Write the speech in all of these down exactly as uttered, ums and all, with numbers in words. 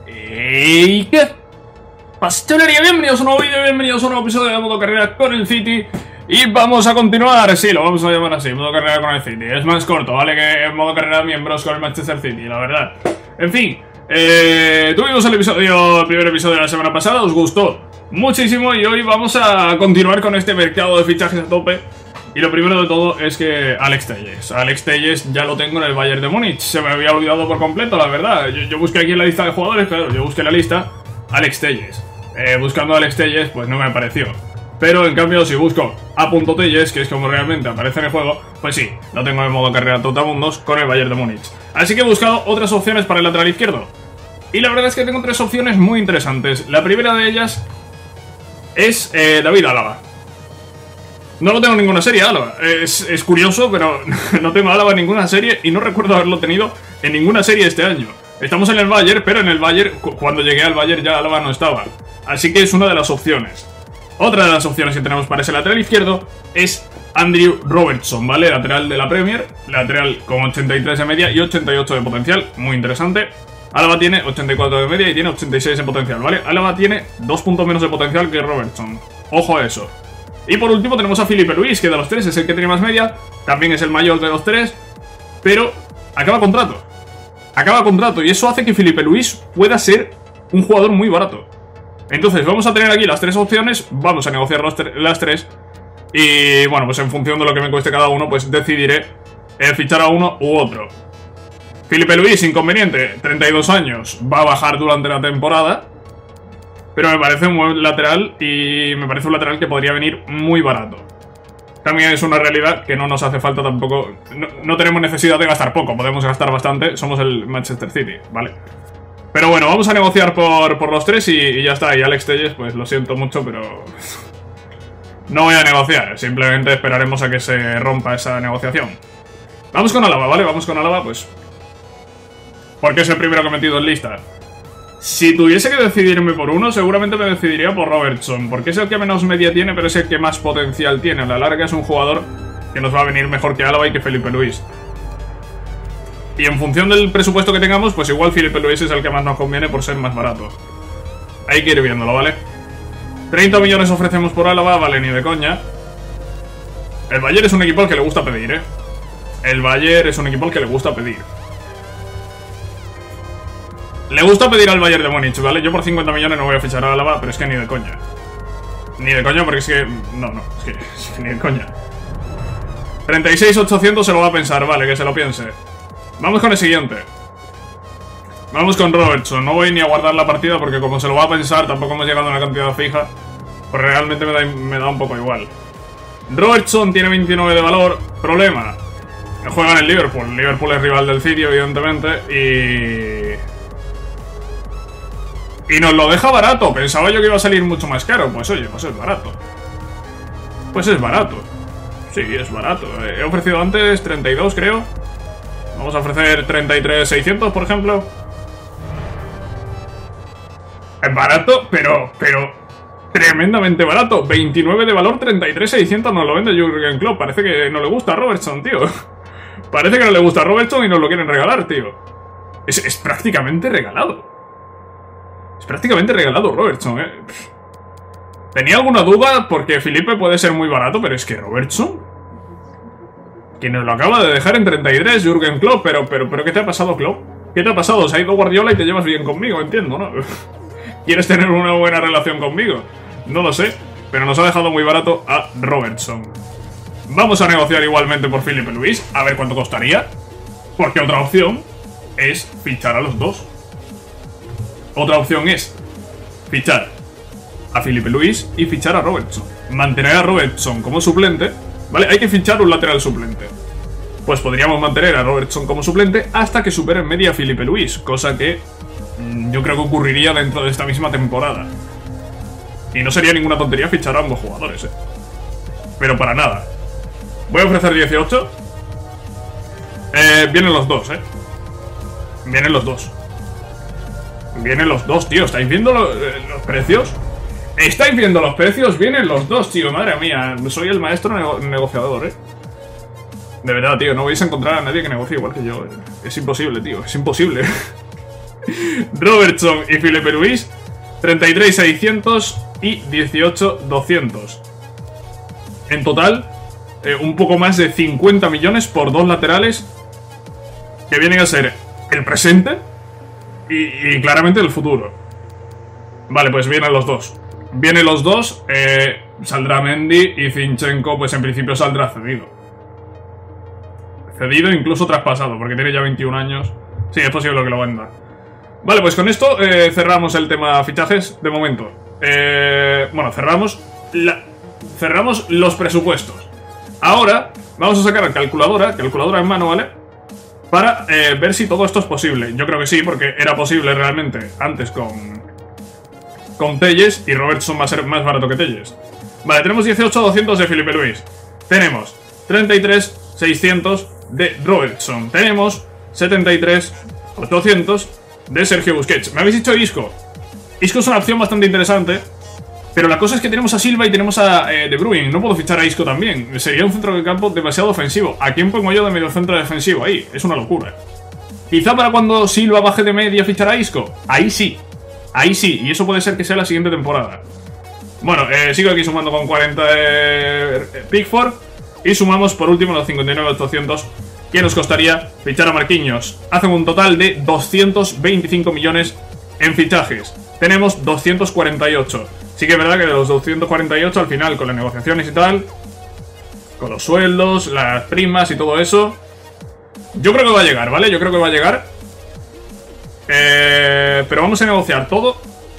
¿Y qué pastelería? Bienvenidos a un nuevo vídeo, bienvenidos a un nuevo episodio de Modo Carrera con el City. Y vamos a continuar, sí, lo vamos a llamar así, Modo Carrera con el City. Es más corto, ¿vale? Que en Modo Carrera miembros con el Manchester City, la verdad. En fin, eh, tuvimos el episodio, el primer episodio de la semana pasada, os gustó muchísimo. Y hoy vamos a continuar con este mercado de fichajes a tope. Y lo primero de todo es que Alex Telles. Alex Telles ya lo tengo en el Bayern de Múnich. Se me había olvidado por completo, la verdad. Yo, yo busqué aquí en la lista de jugadores, claro, yo busqué la lista Alex Telles. Eh, buscando a Alex Telles, pues no me apareció. Pero en cambio, si busco a .Telles, que es como realmente aparece en el juego, pues sí, lo tengo en modo carrera Totamundos con el Bayern de Múnich. Así que he buscado otras opciones para el lateral izquierdo. Y la verdad es que tengo tres opciones muy interesantes. La primera de ellas es eh, David Álava. No lo tengo en ninguna serie, Álava. Es, es curioso, pero no tengo Álava en ninguna serie y no recuerdo haberlo tenido en ninguna serie este año. Estamos en el Bayern, pero en el Bayern, cuando llegué al Bayern ya Álava no estaba. Así que es una de las opciones. Otra de las opciones que tenemos para ese lateral izquierdo es Andrew Robertson, ¿vale? Lateral de la Premier, lateral con ochenta y tres de media y ochenta y ocho de potencial, muy interesante. Álava tiene ochenta y cuatro de media y tiene ochenta y seis de potencial, ¿vale? Álava tiene dos puntos menos de potencial que Robertson. Ojo a eso. Y por último tenemos a Filipe Luis, que de los tres es el que tiene más media, también es el mayor de los tres, pero acaba contrato. Acaba contrato y eso hace que Filipe Luis pueda ser un jugador muy barato. Entonces vamos a tener aquí las tres opciones, vamos a negociar las tres y bueno, pues en función de lo que me cueste cada uno, pues decidiré eh, fichar a uno u otro. Filipe Luis, inconveniente, treinta y dos años, va a bajar durante la temporada. Pero me parece un buen lateral y me parece un lateral que podría venir muy barato. También es una realidad que no nos hace falta tampoco... No, no tenemos necesidad de gastar poco, podemos gastar bastante. Somos el Manchester City, ¿vale? Pero bueno, vamos a negociar por, por los tres y, y ya está. Y Alex Telles, pues lo siento mucho, pero... no voy a negociar, simplemente esperaremos a que se rompa esa negociación. Vamos con Álava, ¿vale? Vamos con Álava, pues... porque es el primero que he metido en lista. Si tuviese que decidirme por uno, seguramente me decidiría por Robertson, porque es el que menos media tiene, pero es el que más potencial tiene. A la larga es un jugador que nos va a venir mejor que Álava y que Filipe Luis. Y en función del presupuesto que tengamos, pues igual Filipe Luis es el que más nos conviene por ser más barato. Hay que ir viéndolo, ¿vale? treinta millones ofrecemos por Álava, vale, ni de coña. El Bayern es un equipo al que le gusta pedir, ¿eh? El Bayern es un equipo al que le gusta pedir. Le gusta pedir al Bayern de Múnich, ¿vale? Yo por cincuenta millones no voy a fichar a Álava, pero es que ni de coña. Ni de coña porque es que... No, no, es que, es que ni de coña. treinta y seis mil ochocientos se lo va a pensar, vale, que se lo piense. Vamos con el siguiente. Vamos con Robertson. No voy ni a guardar la partida porque como se lo va a pensar, tampoco hemos llegado a una cantidad fija. Pues realmente me da, me da un poco igual. Robertson tiene veintinueve de valor. Problema. Juega en el Liverpool. Liverpool es rival del City, evidentemente. Y... Y nos lo deja barato. Pensaba yo que iba a salir mucho más caro. Pues oye, pues es barato. Pues es barato. Sí, es barato. He ofrecido antes treinta y dos, creo. Vamos a ofrecer treinta y tres mil seiscientos, por ejemplo. Es barato, pero... Pero... tremendamente barato. veintinueve de valor, treinta y tres mil seiscientos nos lo vende Jürgen Klopp. Parece que no le gusta a Robertson, tío. Parece que no le gusta a Robertson y nos lo quieren regalar, tío. Es, es prácticamente regalado. Es prácticamente regalado Robertson, eh. Tenía alguna duda porque Filipe puede ser muy barato, pero es que Robertson... que nos lo acaba de dejar en treinta y tres, Jürgen Klopp, pero, pero, pero ¿qué te ha pasado, Klopp? ¿Qué te ha pasado? Se ha ido Guardiola y te llevas bien conmigo, entiendo, ¿no? ¿Quieres tener una buena relación conmigo? No lo sé, pero nos ha dejado muy barato a Robertson. Vamos a negociar igualmente por Filipe Luis, a ver cuánto costaría, porque otra opción es fichar a los dos. Otra opción es fichar a Filipe Luis y fichar a Robertson. Mantener a Robertson como suplente, ¿vale? Hay que fichar un lateral suplente. Pues podríamos mantener a Robertson como suplente hasta que supere en media a Filipe Luis, cosa que mmm, yo creo que ocurriría dentro de esta misma temporada. Y no sería ninguna tontería fichar a ambos jugadores, ¿eh? Pero para nada. Voy a ofrecer dieciocho. Eh, vienen los dos, ¿eh? Vienen los dos. Vienen los dos, tío. ¿Estáis viendo lo, eh, los precios? ¿Estáis viendo los precios? Vienen los dos, tío. Madre mía. Soy el maestro nego negociador, ¿eh? De verdad, tío. No vais a encontrar a nadie que negocie igual que yo. ¿eh? Es imposible, tío. Es imposible. Robertson y Filipe Luis, treinta y tres seiscientos y dieciocho doscientos. En total, eh, un poco más de cincuenta millones por dos laterales que vienen a ser el presente y, y claramente el futuro. Vale, pues vienen los dos. Vienen los dos, eh, saldrá Mendy y Zinchenko, pues en principio saldrá cedido. Cedido, incluso traspasado, porque tiene ya veintiún años. Sí, es posible que lo venda. Vale, pues con esto eh, cerramos el tema fichajes de momento. Eh, bueno, cerramos, la, cerramos los presupuestos. Ahora vamos a sacar la calculadora, calculadora en mano, ¿vale? Para eh, ver si todo esto es posible. Yo creo que sí, porque era posible realmente antes con, con Telles, y Robertson va a ser más barato que Telles. Vale, tenemos dieciocho doscientos de Filipe Luis. Tenemos treinta y tres seiscientos de Robertson. Tenemos setenta y tres ochocientos de Sergio Busquets. Me habéis dicho Isco. Isco es una opción bastante interesante, pero la cosa es que tenemos a Silva y tenemos a eh, De Bruyne. No puedo fichar a Isco también. Sería un centro de campo demasiado ofensivo. ¿A quién pongo yo de medio centro defensivo ahí? Es una locura. Quizá para cuando Silva baje de media fichar a Isco. Ahí sí. Ahí sí. Y eso puede ser que sea la siguiente temporada. Bueno, eh, sigo aquí sumando con cuarenta eh, Pickford. Y sumamos por último los cincuenta y nueve ochocientos que nos costaría fichar a Marquinhos. Hacen un total de doscientos veinticinco millones en fichajes. Tenemos doscientos cuarenta y ocho. Sí que es verdad que de los doscientos cuarenta y ocho al final, con las negociaciones y tal, con los sueldos, las primas y todo eso, yo creo que va a llegar, ¿vale? Yo creo que va a llegar. Eh, pero vamos a negociar todo.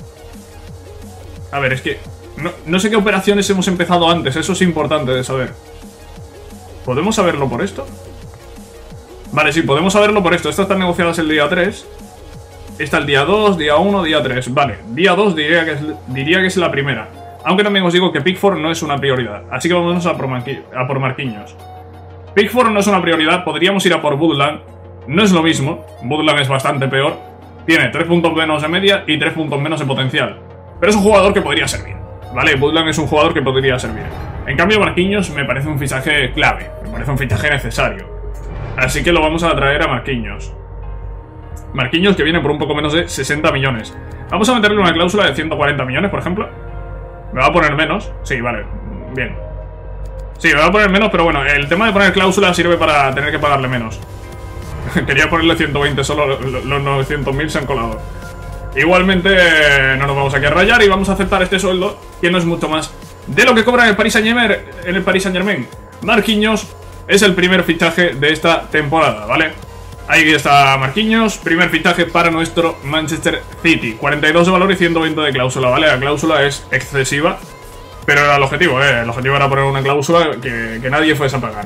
A ver, es que no, no sé qué operaciones hemos empezado antes. Eso es importante de saber. ¿Podemos saberlo por esto? Vale, sí, podemos saberlo por esto. Estas están negociadas el día tres. Esta el día dos, día uno, día tres. Vale, día dos diría que, es, diría que es la primera. Aunque también os digo que Pickford no es una prioridad. Así que vamos a por, a por Marquinhos. Pickford no es una prioridad. Podríamos ir a por Woodland. No es lo mismo. Woodland es bastante peor. Tiene tres puntos menos de media y tres puntos menos de potencial. Pero es un jugador que podría servir. Vale, Woodland es un jugador que podría servir. En cambio, Marquinhos me parece un fichaje clave. Me parece un fichaje necesario. Así que lo vamos a traer a Marquinhos. Marquinhos que viene por un poco menos de sesenta millones. Vamos a meterle una cláusula de ciento cuarenta millones, por ejemplo. ¿Me va a poner menos? Sí, vale, bien. Sí, me va a poner menos, pero bueno, el tema de poner cláusula sirve para tener que pagarle menos. Quería ponerle ciento veinte, solo los novecientos mil se han colado. Igualmente no nos vamos aquí a rayar y vamos a aceptar este sueldo, que no es mucho más de lo que cobra en el Paris Saint-Germain. En el Paris Saint-Germain. Marquinhos es el primer fichaje de esta temporada, ¿vale? Ahí está Marquinhos, primer fichaje para nuestro Manchester City. cuarenta y dos de valor y ciento veinte de cláusula, ¿vale? La cláusula es excesiva, pero era el objetivo, ¿eh? El objetivo era poner una cláusula que, que nadie fuese a pagar.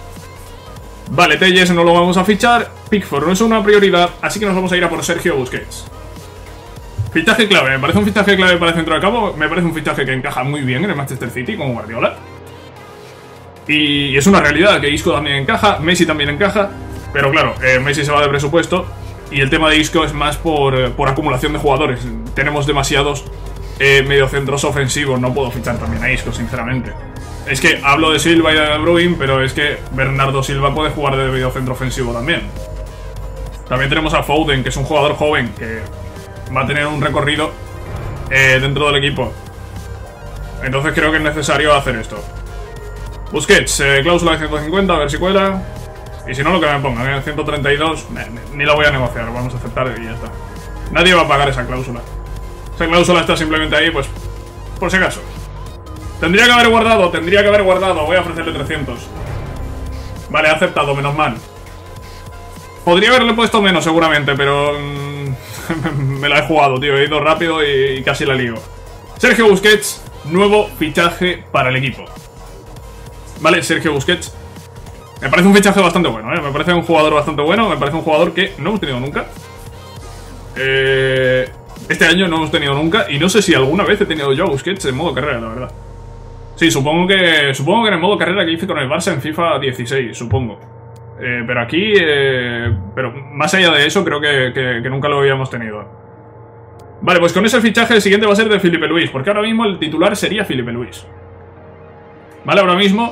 Vale, Telles no lo vamos a fichar. Pickford no es una prioridad, así que nos vamos a ir a por Sergio Busquets. Fichaje clave, me parece un fichaje clave para el centro de campo. Me parece un fichaje que encaja muy bien en el Manchester City con Guardiola. Y es una realidad que Isco también encaja, Messi también encaja. Pero claro, eh, Messi se va de presupuesto y el tema de Isco es más por, por acumulación de jugadores. Tenemos demasiados eh, mediocentros ofensivos, no puedo fichar también a Isco, sinceramente. Es que hablo de Silva y de De Bruyne, pero es que Bernardo Silva puede jugar de mediocentro ofensivo también. También tenemos a Foden, que es un jugador joven que va a tener un recorrido eh, dentro del equipo. Entonces creo que es necesario hacer esto. Busquets, eh, cláusula de ciento cincuenta, a ver si cuela. Y si no, lo que me pongan, ¿eh? ciento treinta y dos, ni la voy a negociar, vamos a aceptar y ya está. Nadie va a pagar esa cláusula. Esa cláusula está simplemente ahí, pues, por si acaso. Tendría que haber guardado, tendría que haber guardado, voy a ofrecerle trescientos. Vale, he aceptado, menos mal. Podría haberle puesto menos seguramente, pero mmm, me la he jugado, tío, he ido rápido y, y casi la lío. Sergio Busquets, nuevo fichaje para el equipo. Vale, Sergio Busquets. Me parece un fichaje bastante bueno, ¿eh? Me parece un jugador bastante bueno. Me parece un jugador que no hemos tenido nunca. Eh, este año no hemos tenido nunca. Y no sé si alguna vez he tenido yo a Busquets en modo carrera, la verdad. Sí, supongo que supongo que en el modo carrera que hice con el Barça en FIFA dieciséis, supongo. Eh, pero aquí... Eh, pero más allá de eso, creo que, que, que nunca lo habíamos tenido. Vale, pues con ese fichaje el siguiente va a ser de Filipe Luis. Porque ahora mismo el titular sería Filipe Luis. Vale, ahora mismo...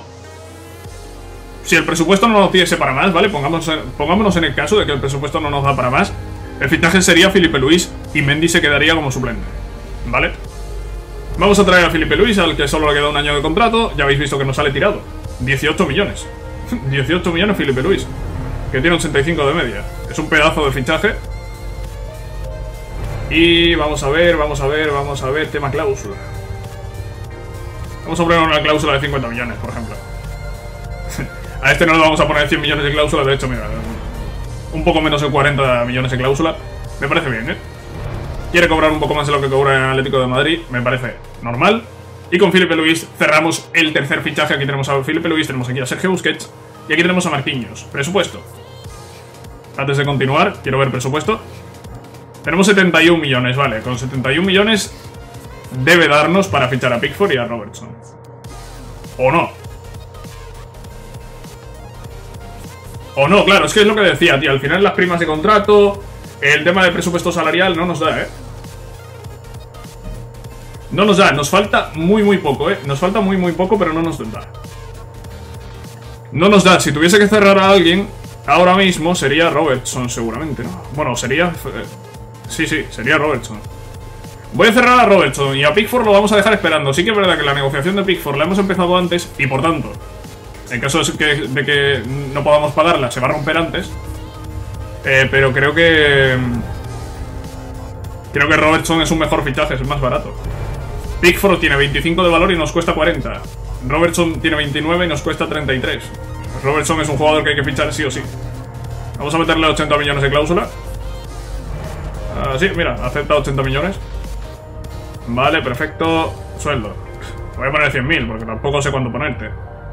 Si el presupuesto no nos diese para más, ¿vale? Pongámonos en, pongámonos en el caso de que el presupuesto no nos da para más. El fichaje sería Filipe Luis y Mendy se quedaría como suplente, ¿vale? Vamos a traer a Filipe Luis, al que solo le queda un año de contrato. Ya habéis visto que nos sale tirado. dieciocho millones. dieciocho millones Filipe Luis, que tiene ochenta y cinco de media. Es un pedazo de fichaje. Y vamos a ver, vamos a ver, vamos a ver, tema cláusula. Vamos a poner una cláusula de cincuenta millones, por ejemplo. A este no le vamos a poner cien millones de cláusula, de hecho, mira, un poco menos de cuarenta millones de cláusula. Me parece bien, ¿eh? Quiere cobrar un poco más de lo que cobra en Atlético de Madrid, me parece normal. Y con Filipe Luis cerramos el tercer fichaje. Aquí tenemos a Filipe Luis, tenemos aquí a Sergio Busquets y aquí tenemos a Marquinhos. Presupuesto. Antes de continuar, quiero ver presupuesto. Tenemos setenta y un millones, vale. Con setenta y un millones debe darnos para fichar a Pickford y a Robertson. ¿O no? O no, claro, es que es lo que decía, tío. Al final las primas de contrato, el tema de presupuesto salarial no nos da, ¿eh? No nos da, nos falta muy muy poco, ¿eh? Nos falta muy muy poco, pero no nos da. No nos da, si tuviese que cerrar a alguien ahora mismo sería Robertson seguramente, ¿no? Bueno, sería... Eh, sí, sí, sería Robertson. Voy a cerrar a Robertson y a Pickford lo vamos a dejar esperando. Sí que es verdad que la negociación de Pickford la hemos empezado antes y por tanto, en caso de que, de que no podamos pagarla, se va a romper antes. Eh, pero creo que... Creo que Robertson es un mejor fichaje, es más barato. Pickford tiene veinticinco de valor y nos cuesta cuarenta. Robertson tiene veintinueve y nos cuesta treinta y tres. Robertson es un jugador que hay que fichar sí o sí. Vamos a meterle ochenta millones de cláusula. Ah, sí, mira, acepta ochenta millones. Vale, perfecto. Sueldo. Voy a poner cien mil porque tampoco sé cuánto ponerte.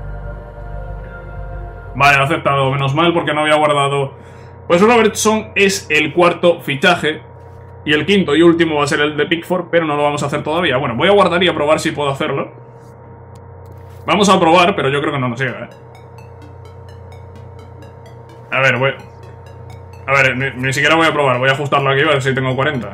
Vale, ha aceptado, menos mal porque no había guardado. Pues Robertson es el cuarto fichaje. Y el quinto y último va a ser el de Pickford, pero no lo vamos a hacer todavía. Bueno, voy a guardar y a probar si puedo hacerlo. Vamos a probar, pero yo creo que no nos llega, ¿eh? A ver, voy... A ver, ni, ni siquiera voy a probar. Voy a ajustarlo aquí a ver si tengo cuarenta.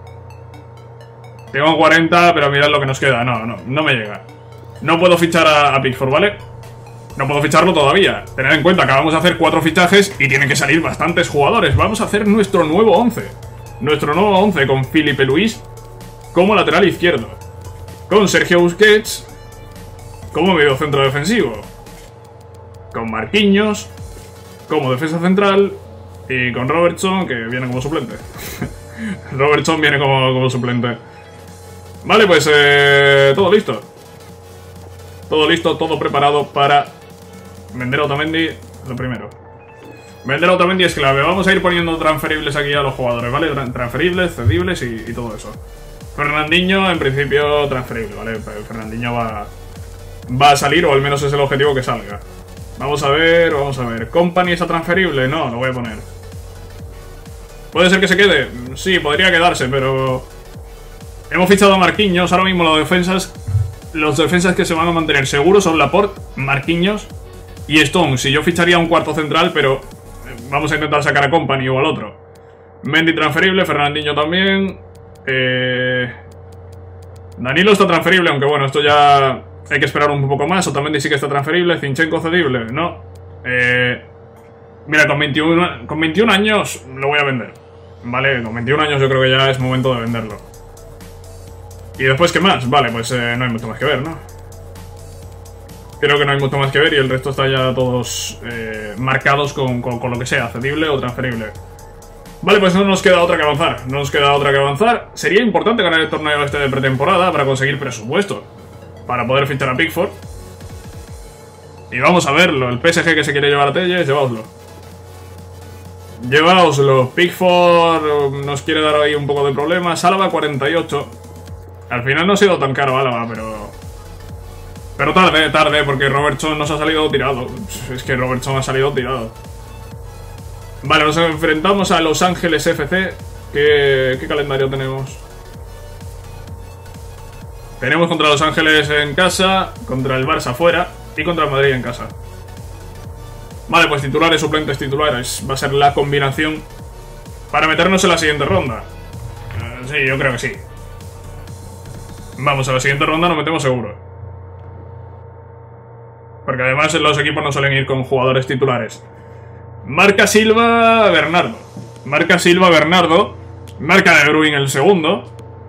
Tengo cuarenta, pero mirad lo que nos queda. No, no, no me llega. No puedo fichar a, a Pickford, ¿vale? No puedo ficharlo todavía. Tened en cuenta que acabamos de hacer cuatro fichajes y tienen que salir bastantes jugadores. Vamos a hacer nuestro nuevo once. Nuestro nuevo once con Filipe Luis como lateral izquierdo, con Sergio Busquets como mediocentro defensivo, con Marquinhos como defensa central y con Robertson, que viene como suplente. Robertson viene como, como suplente. Vale, pues eh, todo listo. Todo listo, todo preparado para vender a Otamendi, lo primero. Vender a Otamendi es clave. Vamos a ir poniendo transferibles aquí a los jugadores, ¿vale? Transferibles, cedibles y, y todo eso. Fernandinho, en principio, transferible, ¿vale? Fernandinho va, va a salir, o al menos es el objetivo que salga. Vamos a ver, vamos a ver. ¿Company está transferible? No, lo voy a poner. ¿Puede ser que se quede? Sí, podría quedarse, pero... Hemos fichado a Marquinhos. Ahora mismo los defensas... Los defensas que se van a mantener seguros son Laporte, Marquinhos y Stone. Si yo ficharía un cuarto central, pero... Vamos a intentar sacar a Company o al otro. Mendy transferible, Fernandinho también. Eh... Danilo está transferible, aunque bueno, esto ya hay que esperar un poco más. Otamendi sí que está transferible. Zinchenko cedible, no. Eh... Mira, con veintiuno, con veintiún años lo voy a vender. Vale, con veintiún años yo creo que ya es momento de venderlo. ¿Y después qué más? Vale, pues eh, no hay mucho más que ver, ¿no? Creo que no hay mucho más que ver y el resto está ya todos eh, marcados con, con, con lo que sea, cedible o transferible. Vale, pues no nos queda otra que avanzar. No nos queda otra que avanzar. Sería importante ganar el torneo este de pretemporada para conseguir presupuesto, para poder fichar a Pickford. Y vamos a verlo. El P S G que se quiere llevar a Telles, lleváoslo. Lleváoslo. Pickford nos quiere dar ahí un poco de problemas. Álava cuarenta y ocho. Al final no ha sido tan caro Álava, pero... Pero tarde, tarde, porque Robertson nos ha salido tirado. Es que Robertson ha salido tirado. Vale, nos enfrentamos a Los Ángeles F C. ¿Qué, qué calendario tenemos? Tenemos contra Los Ángeles en casa, contra el Barça fuera y contra el Madrid en casa. Vale, pues titulares, suplentes, titulares. Va a ser la combinación para meternos en la siguiente ronda. Eh, sí, yo creo que sí. Vamos, a la siguiente ronda nos metemos seguro. Porque además los equipos no suelen ir con jugadores titulares. Marca Silva, Bernardo. Marca Silva Bernardo. Marca De Bruyne el segundo.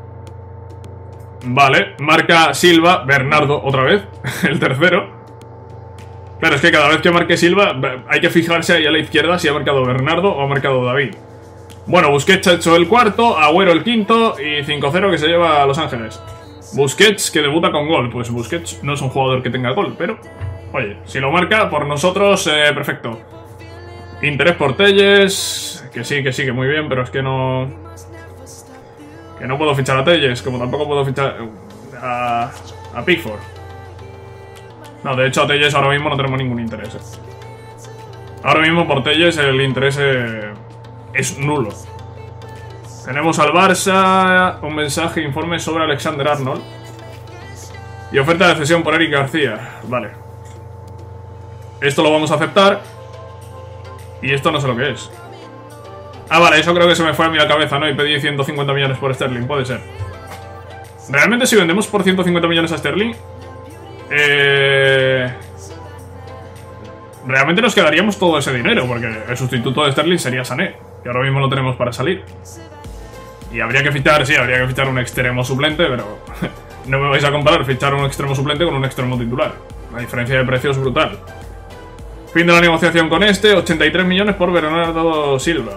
Vale, marca Silva Bernardo otra vez, el tercero. Claro, es que cada vez que marque Silva hay que fijarse ahí a la izquierda si ha marcado Bernardo o ha marcado David. Bueno, Busquets ha hecho el cuarto, Agüero el quinto y cinco cero que se lleva a Los Ángeles. Busquets que debuta con gol. Pues Busquets no es un jugador que tenga gol, pero oye, si lo marca por nosotros, eh, perfecto. Interés por Telles, que sí, que sí, que muy bien, pero es que no... Que no puedo fichar a Telles, como tampoco puedo fichar a, a Pickford. No, de hecho a Telles ahora mismo no tenemos ningún interés. Eh. Ahora mismo por Telles el interés eh, es nulo. Tenemos al Barça un mensaje, informe sobre Alexander Arnold. Y oferta de cesión por Eric García. Vale. Esto lo vamos a aceptar. Y esto no sé lo que es. Ah, vale, eso creo que se me fue a mí la cabeza, ¿no? Y pedí ciento cincuenta millones por Sterling, puede ser. Realmente si vendemos por ciento cincuenta millones a Sterling... Eh... Realmente nos quedaríamos todo ese dinero, porque el sustituto de Sterling sería Sané, que ahora mismo lo tenemos para salir. Y habría que fichar, sí, habría que fichar un extremo suplente, pero... no me vais a comparar fichar un extremo suplente con un extremo titular. La diferencia de precio es brutal. Fin de la negociación con este, ochenta y tres millones por Bernardo Silva.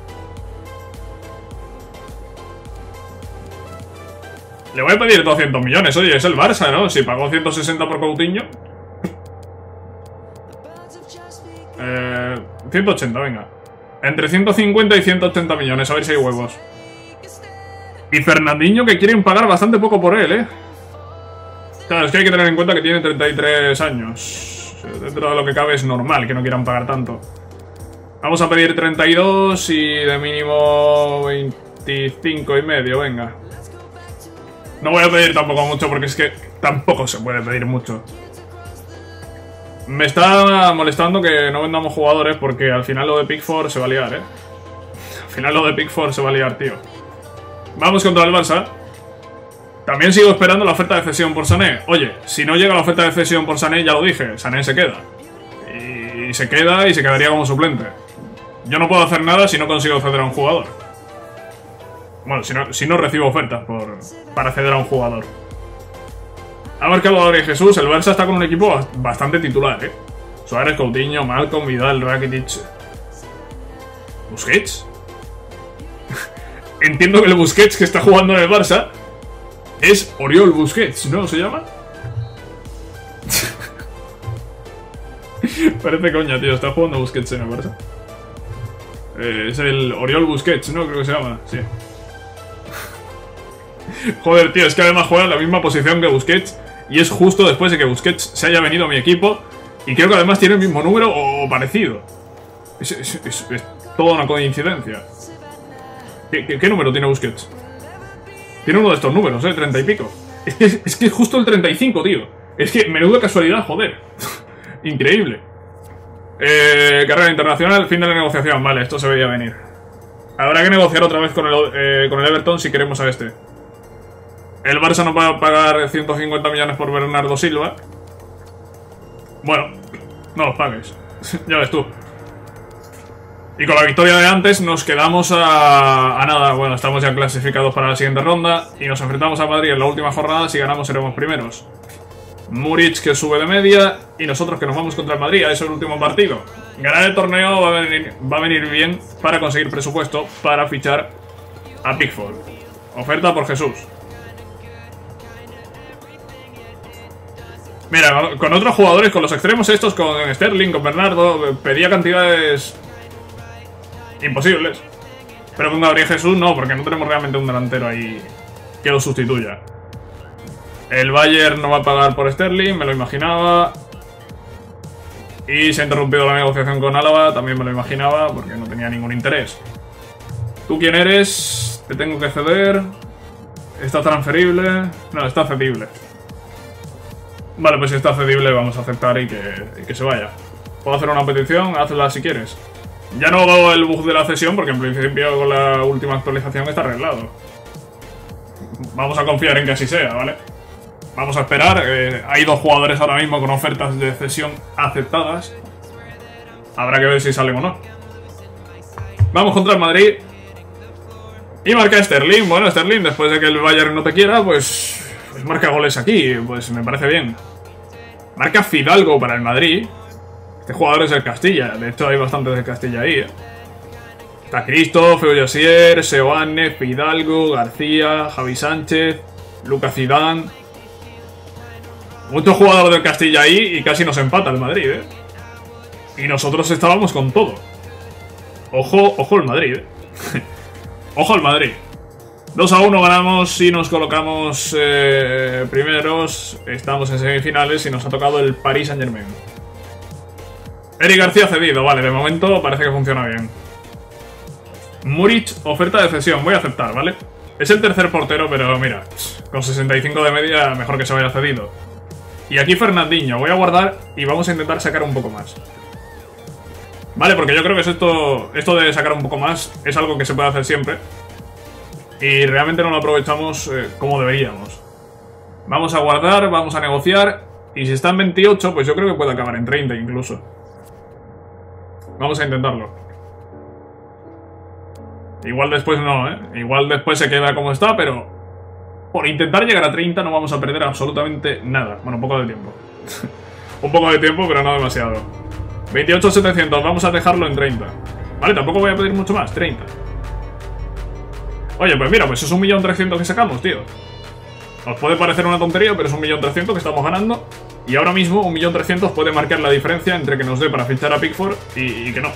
Le voy a pedir doscientos millones, oye, es el Barça, ¿no? Si pagó ciento sesenta por Coutinho. eh, ciento ochenta, venga. Entre ciento cincuenta y ciento ochenta millones, a ver si hay huevos. Y Fernandinho que quieren pagar bastante poco por él, ¿eh? Claro, es que hay que tener en cuenta que tiene treinta y tres años. Dentro de lo que cabe es normal que no quieran pagar tanto. Vamos a pedir treinta y dos y de mínimo veinticinco y medio, venga. No voy a pedir tampoco mucho porque es que tampoco se puede pedir mucho. Me está molestando que no vendamos jugadores porque al final lo de Pickford se va a liar, ¿eh? Al final lo de Pickford se va a liar, tío. Vamos contra el Barça. También sigo esperando la oferta de cesión por Sané. Oye, si no llega la oferta de cesión por Sané, ya lo dije, Sané se queda. Y se queda y se quedaría como suplente. Yo no puedo hacer nada si no consigo ceder a un jugador. Bueno, si no, si no recibo ofertas por, para ceder a un jugador. Ha marcado ahora Jesús. El Barça está con un equipo bastante titular, ¿eh? Suárez, Coutinho, Malcolm, Vidal, Rakitic. ¿Busquets? Entiendo que el Busquets que está jugando en el Barça es Oriol Busquets, ¿no? ¿Se llama? Parece coña, tío. Está jugando Busquets en el Barça. Eh, es el Oriol Busquets, ¿no? Creo que se llama, sí. Joder, tío, es que además juega en la misma posición que Busquets. Y es justo después de que Busquets se haya venido a mi equipo. Y creo que además tiene el mismo número o parecido. Es, es, es, es toda una coincidencia. ¿Qué, qué, ¿Qué número tiene Busquets? Tiene uno de estos números, ¿eh? treinta y pico. Es que es que es justo el treinta y cinco, tío. Es que menuda casualidad, joder. Increíble. Eh, carrera internacional, fin de la negociación. Vale, esto se veía venir. Habrá que negociar otra vez con el, eh, con el Everton si queremos a este. El Barça no va a pagar ciento cincuenta millones por Bernardo Silva. Bueno, no los pagues. Ya ves tú. Y con la victoria de antes nos quedamos a, a nada. Bueno, estamos ya clasificados para la siguiente ronda. Y nos enfrentamos a Madrid en la última jornada. Si ganamos seremos primeros. Muric que sube de media. Y nosotros que nos vamos contra el Madrid. A ese último partido. Ganar el torneo va a venir, va a venir bien para conseguir presupuesto para fichar a Pickford. Oferta por Jesús. Mira, con otros jugadores, con los extremos estos, con Sterling, con Bernardo, pedía cantidades imposibles. Pero con Gabriel Jesús no, porque no tenemos realmente un delantero ahí que lo sustituya. El Bayern no va a pagar por Sterling, me lo imaginaba. Y se ha interrumpido la negociación con Álava, también me lo imaginaba, porque no tenía ningún interés. ¿Tú quién eres? Te tengo que ceder. ¿Está transferible? No, está cedible. Vale, pues si está cedible vamos a aceptar y que, y que se vaya. Puedo hacer una petición, hazla si quieres. Ya no hago el bug de la cesión porque en principio con la última actualización está arreglado. Vamos a confiar en que así sea, ¿vale? Vamos a esperar. Eh, hay dos jugadores ahora mismo con ofertas de cesión aceptadas. Habrá que ver si salen o no. Vamos contra el Madrid. Y marca Sterling. Bueno, Sterling, después de que el Bayern no te quiera, pues, pues marca goles aquí. Pues me parece bien. Marca Fidalgo para el Madrid. Este jugador es del Castilla. De hecho, hay bastantes del Castilla ahí, ¿eh? Está Christoph, Euyosier, Seoane, Fidalgo, García, Javi Sánchez, Lucas Zidane. Muchos jugadores del Castilla ahí y casi nos empata el Madrid, ¿eh? Y nosotros estábamos con todo. Ojo, ojo el Madrid, ¿eh? Ojo al Madrid. dos a uno ganamos y nos colocamos eh, primeros. Estamos en semifinales y nos ha tocado el Paris Saint-Germain. Eric García cedido. Vale, de momento parece que funciona bien. Muric, oferta de cesión. Voy a aceptar, ¿vale? Es el tercer portero, pero mira, con sesenta y cinco de media, mejor que se vaya cedido. Y aquí Fernandinho. Voy a guardar y vamos a intentar sacar un poco más. Vale, porque yo creo que es esto, esto de sacar un poco más es algo que se puede hacer siempre. Y realmente no lo aprovechamos eh, como deberíamos. Vamos a guardar, vamos a negociar. Y si está en veintiocho, pues yo creo que puede acabar en treinta incluso. Vamos a intentarlo. Igual después no, ¿eh? Igual después se queda como está, pero por intentar llegar a treinta no vamos a perder absolutamente nada. Bueno, un poco de tiempo. Un poco de tiempo, pero no demasiado. veintiocho setecientos, vamos a dejarlo en treinta. Vale, tampoco voy a pedir mucho más, treinta. Oye, pues mira, pues es un millón trescientos que sacamos, tío. Os puede parecer una tontería, pero es un millón trescientos que estamos ganando. Y ahora mismo un millón trescientos puede marcar la diferencia entre que nos dé para fichar a Pickford y, y que no.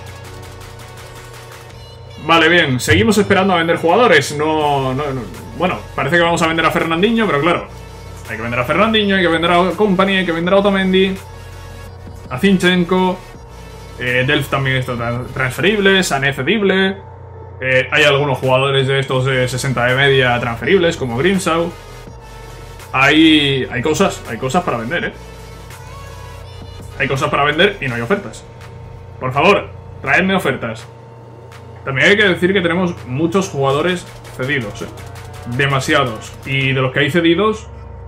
Vale, bien, seguimos esperando a vender jugadores. No, no, no. Bueno, parece que vamos a vender a Fernandinho, pero claro, hay que vender a Fernandinho, hay que vender a Kompany, hay que vender a Otamendi, a Zinchenko. eh, Delph también está transferible, Sané cedible. eh, Hay algunos jugadores de estos de sesenta de media transferibles, como Grimshaw. Hay, hay cosas, hay cosas para vender, eh Hay cosas para vender y no hay ofertas. Por favor, traedme ofertas. También hay que decir que tenemos muchos jugadores cedidos, ¿eh? Demasiados. Y de los que hay cedidos,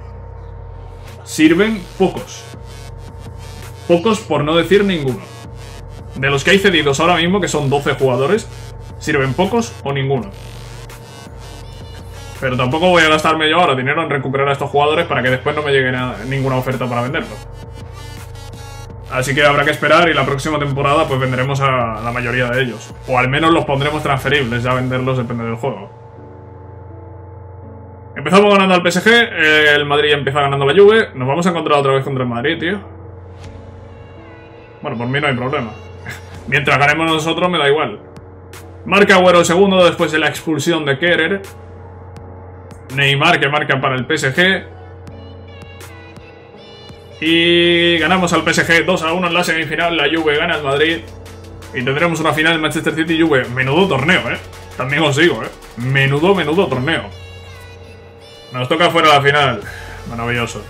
sirven pocos. Pocos por no decir ninguno. De los que hay cedidos ahora mismo, que son doce jugadores, sirven pocos o ninguno. Pero tampoco voy a gastarme yo ahora dinero en recuperar a estos jugadores para que después no me llegue ninguna oferta para venderlos. Así que habrá que esperar y la próxima temporada pues venderemos a la mayoría de ellos. O al menos los pondremos transferibles, ya venderlos depende del juego. Empezamos ganando al P S G, el Madrid empieza ganando la Juve. Nos vamos a encontrar otra vez contra el Madrid, tío. Bueno, por mí no hay problema. Mientras ganemos nosotros me da igual. Marca Agüero el segundo después de la expulsión de Kehrer. Neymar que marca para el P S G. Y ganamos al P S G dos a uno en la semifinal. La Juve gana al Madrid. Y tendremos una final en Manchester City Juve. Menudo torneo, eh. También os digo, eh. Menudo, menudo torneo. Nos toca fuera la final. Maravilloso.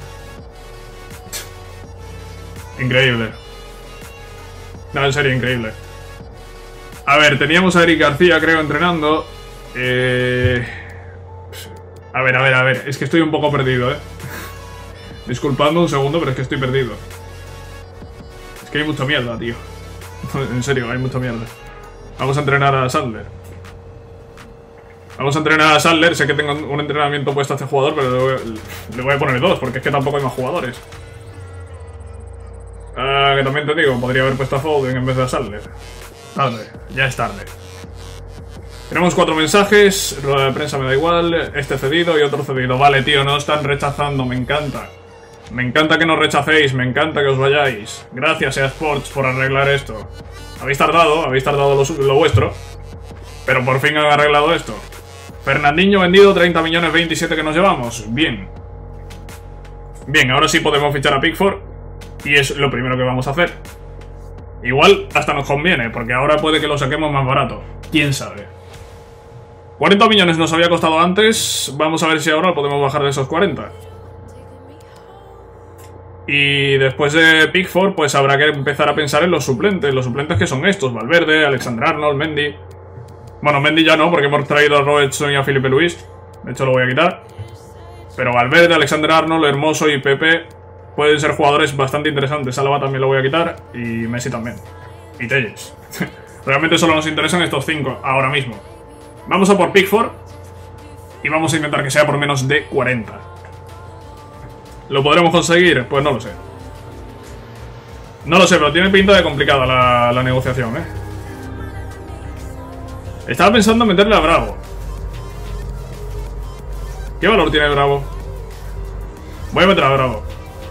Increíble. No, en serio, increíble. A ver, teníamos a Eric García, creo, entrenando. Eh... A ver, a ver, a ver. Es que estoy un poco perdido, eh. Disculpadme un segundo, pero es que estoy perdido. Es que hay mucha mierda, tío. En serio, hay mucha mierda. Vamos a entrenar a Sadler. Vamos a entrenar a Sadler. Sé que tengo un entrenamiento puesto a este jugador, pero le voy, le voy a poner dos, porque es que tampoco hay más jugadores. Ah, que también te digo, podría haber puesto a Foden en vez de a Sadler. Tarde, ya es tarde. Tenemos cuatro mensajes. Rueda de prensa me da igual. Este cedido y otro cedido. Vale, tío, no están rechazando, me encanta. Me encanta que nos rechacéis, me encanta que os vayáis. Gracias, E A Sports, por arreglar esto. Habéis tardado, habéis tardado lo, lo vuestro. Pero por fin han arreglado esto. Fernandinho vendido, treinta millones, veintisiete que nos llevamos. Bien. Bien, ahora sí podemos fichar a Pickford. Y es lo primero que vamos a hacer. Igual hasta nos conviene, porque ahora puede que lo saquemos más barato. ¿Quién sabe? cuarenta millones nos había costado antes. Vamos a ver si ahora lo podemos bajar de esos cuarenta. Y después de Pickford, pues habrá que empezar a pensar en los suplentes. Los suplentes que son estos: Valverde, Alexander-Arnold, Mendy. Bueno, Mendy ya no, porque hemos traído a Robertson y a Felipe Luis. De hecho lo voy a quitar. Pero Valverde, Alexander-Arnold, Hermoso y Pepe pueden ser jugadores bastante interesantes. Alaba también lo voy a quitar. Y Messi también. Y Telles. Realmente solo nos interesan estos cinco ahora mismo. Vamos a por Pickford y vamos a intentar que sea por menos de cuarenta. ¿Lo podremos conseguir? Pues no lo sé. No lo sé, pero tiene pinta de complicada la, la negociación, ¿eh? Estaba pensando en meterle a Bravo. ¿Qué valor tiene Bravo? Voy a meter a Bravo.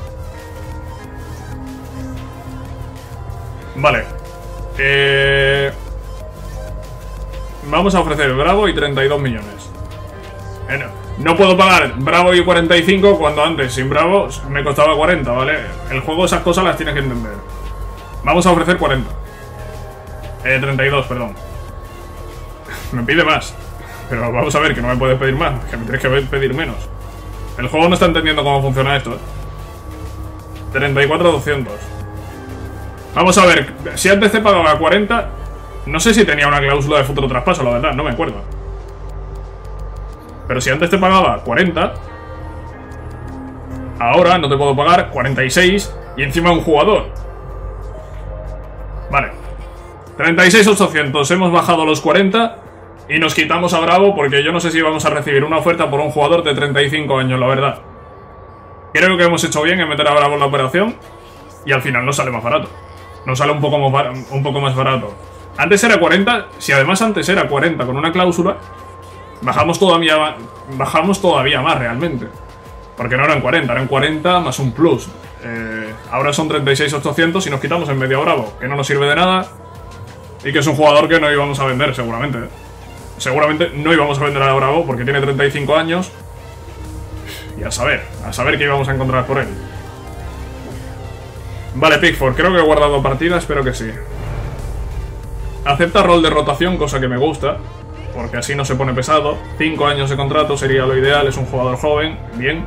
Vale. Eh... Vamos a ofrecer Bravo y treinta y dos millones. Eh, no. No puedo pagar Bravo y cuarenta y cinco cuando antes sin Bravo me costaba cuarenta, ¿vale? El juego esas cosas las tienes que entender. Vamos a ofrecer cuarenta. Eh, treinta y dos, perdón. Me pide más. Pero vamos a ver que no me puedes pedir más, que me tienes que pedir menos. El juego no está entendiendo cómo funciona esto, ¿eh? treinta y cuatro doscientos. Vamos a ver, si antes te pagaba cuarenta, no sé si tenía una cláusula de futuro traspaso, la verdad, no me acuerdo. Pero si antes te pagaba cuarenta, ahora no te puedo pagar cuarenta y seis y encima un jugador. Vale. treinta y seis ochocientos, hemos bajado los cuarenta y nos quitamos a Bravo porque yo no sé si vamos a recibir una oferta por un jugador de treinta y cinco años, la verdad. Creo que hemos hecho bien en meter a Bravo en la operación y al final nos sale más barato. Nos sale un poco más, un poco más barato. Antes era cuarenta, si además antes era cuarenta con una cláusula, bajamos todavía, bajamos todavía más realmente. Porque no eran cuarenta, eran cuarenta más un plus. Eh, ahora son treinta y seis ochocientos y nos quitamos en medio a Bravo, que no nos sirve de nada. Y que es un jugador que no íbamos a vender seguramente. Seguramente no íbamos a vender a Bravo porque tiene treinta y cinco años. Y a saber, a saber qué íbamos a encontrar por él. Vale, Pickford, creo que he guardado partida, espero que sí. Acepta rol de rotación, cosa que me gusta, porque así no se pone pesado. cinco años de contrato sería lo ideal, es un jugador joven, bien.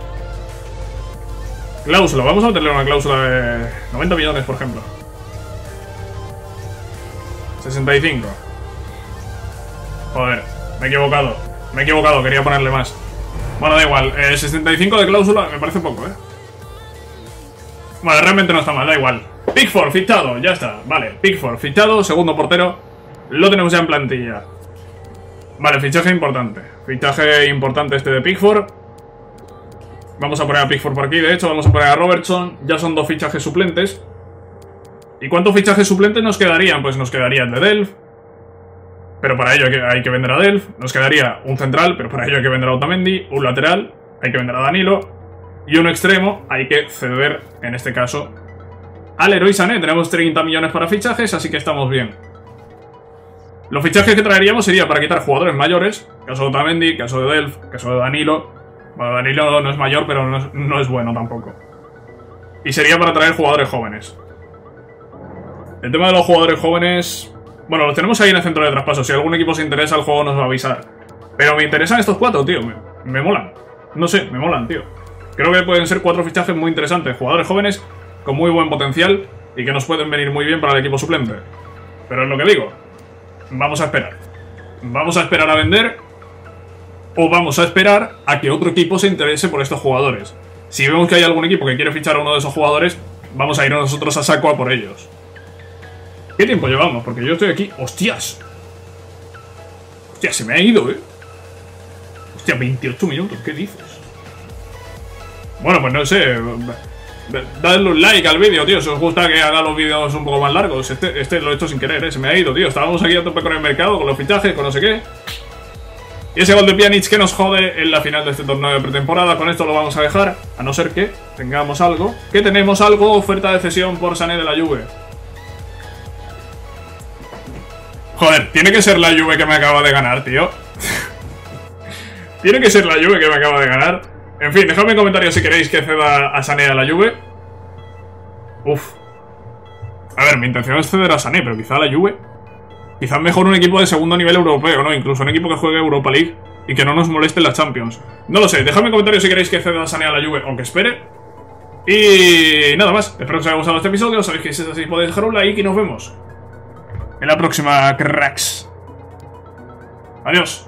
Cláusula, vamos a meterle una cláusula de noventa millones, por ejemplo. sesenta y cinco. Joder, me he equivocado. Me he equivocado, quería ponerle más. Bueno, da igual, eh, sesenta y cinco de cláusula me parece poco, ¿eh? Bueno, realmente no está mal, da igual. Pickford, fichado, ya está. Vale, Pickford, fichado, segundo portero. Lo tenemos ya en plantilla. Vale, fichaje importante. Fichaje importante este de Pickford. Vamos a poner a Pickford por aquí, de hecho, vamos a poner a Robertson. Ya son dos fichajes suplentes. ¿Y cuántos fichajes suplentes nos quedarían? Pues nos quedaría el de Delph. Pero para ello hay que, hay que vender a Delph. Nos quedaría un central, pero para ello hay que vender a Otamendi. Un lateral, hay que vender a Danilo. Y un extremo, hay que ceder, en este caso, al Leroy Sané. Tenemos treinta millones para fichajes, así que estamos bien. Los fichajes que traeríamos sería para quitar jugadores mayores. Caso de Otamendi, caso de Delph, caso de Danilo. Bueno, Danilo no es mayor, pero no es, no es bueno tampoco. Y sería para traer jugadores jóvenes. El tema de los jugadores jóvenes... Bueno, los tenemos ahí en el centro de traspaso. Si algún equipo se interesa, el juego nos va a avisar. Pero me interesan estos cuatro, tío. Me, me molan. No sé, me molan, tío. Creo que pueden ser cuatro fichajes muy interesantes. Jugadores jóvenes con muy buen potencial y que nos pueden venir muy bien para el equipo suplente. Pero es lo que digo. Vamos a esperar. Vamos a esperar a vender o vamos a esperar a que otro equipo se interese por estos jugadores. Si vemos que hay algún equipo que quiere fichar a uno de esos jugadores, vamos a ir nosotros a saco a por ellos. ¿Qué tiempo llevamos? Porque yo estoy aquí... ¡Hostias! Hostia, se me ha ido, ¿eh? Hostia, veintiocho minutos, ¿qué dices? Bueno, pues no sé... Dadle un like al vídeo, tío, si os gusta que haga los vídeos un poco más largos. Este, este lo he hecho sin querer, ¿eh? Se me ha ido, tío. Estábamos aquí a tope con el mercado, con los fichajes, con no sé qué. Y ese gol de Pjanic que nos jode en la final de este torneo de pretemporada. Con esto lo vamos a dejar, a no ser que tengamos algo. Que tenemos algo, oferta de cesión por Sané de la Juve. Joder, tiene que ser la Juve que me acaba de ganar, tío. Tiene que ser la Juve que me acaba de ganar. En fin, dejadme en comentarios si queréis que ceda a Sané a la Juve. Uf. A ver, mi intención es ceder a Sané, pero quizá a la Juve. Quizás mejor un equipo de segundo nivel europeo, ¿no? Incluso un equipo que juegue Europa League y que no nos moleste en la Champions. No lo sé, dejadme en comentarios si queréis que ceda a Sané a la Juve o que espere. Y nada más, espero que os haya gustado este episodio. Sabéis que si es así podéis dejar un like y nos vemos en la próxima, cracks. Adiós.